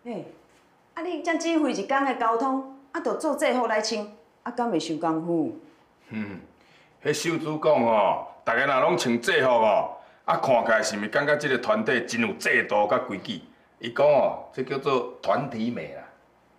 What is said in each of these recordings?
嘿，啊你才指挥一天的交通，啊，着做制服来穿，啊，敢袂伤功夫？ 迄秀珠讲吼，大家若拢穿制服哦，啊，看起来是毋是感觉即个团体真有制度甲规矩？伊讲哦，这叫做团体美啦。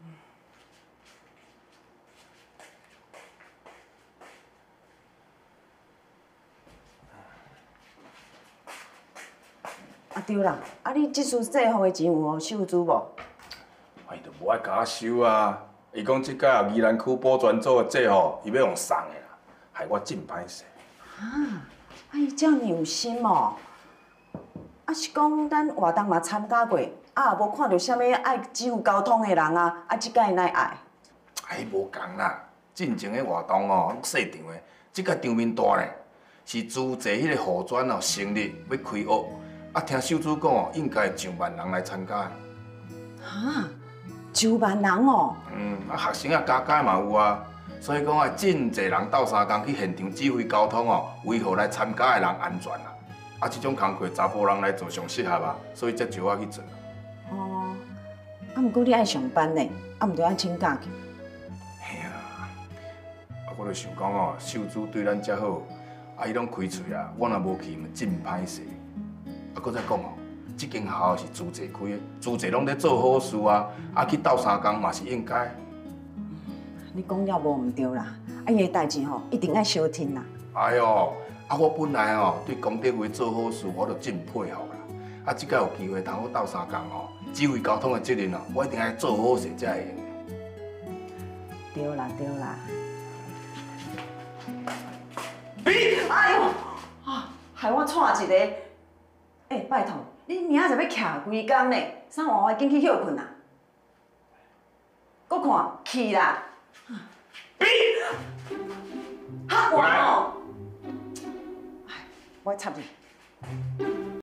啊对啦，啊你即次制服的钱有互秀珠无？ 伊就无爱甲我收啊！伊讲即届宜兰区保全组的制服，伊要用送的啦，害我真歹势。 啊，伊遮尔有心哦。啊是讲咱活动嘛参加过，啊也无看到啥物爱指挥交通的人啊，啊即届哪会爱？ 哎，无共啦，进前的活动哦，细场的，即届场面大呢，是租借迄个护专哦成立要开学，啊听秀珠讲哦，应该上万人来参加。 哈，9万人哦。 啊学生啊加加嘛有啊，所以讲啊，真侪人斗相共去现场指挥交通哦，维护来参加的人安全啦。啊，即种工课查甫人来做上适合啊，所以才招我去做。 哦，啊，毋过你爱上班呢，啊，毋着爱请假去。 嘿啊，我就想讲哦，秀珠对咱遮好，啊，伊拢开喙啊，我若无去，嘛真歹势。啊，搁再讲哦，即间学校是租借开的，租借拢在做好事啊，啊去斗相共嘛是应该。 你讲了无毋对啦，啊，伊个代志吼一定爱小听啦。 哎哟，啊我本来哦对公德会做好事，我就真配合啦。啊，即摆有机会通好斗相共哦，指挥交通的责任哦，我一定爱做好势才会用。 对啦对啦。 比， 哎呦，啊，害我错一个。拜托，你明仔载要徛规工呢，啥换我紧去休困啊？搁看去啦。 比， 哈，我哦，哎，我插你。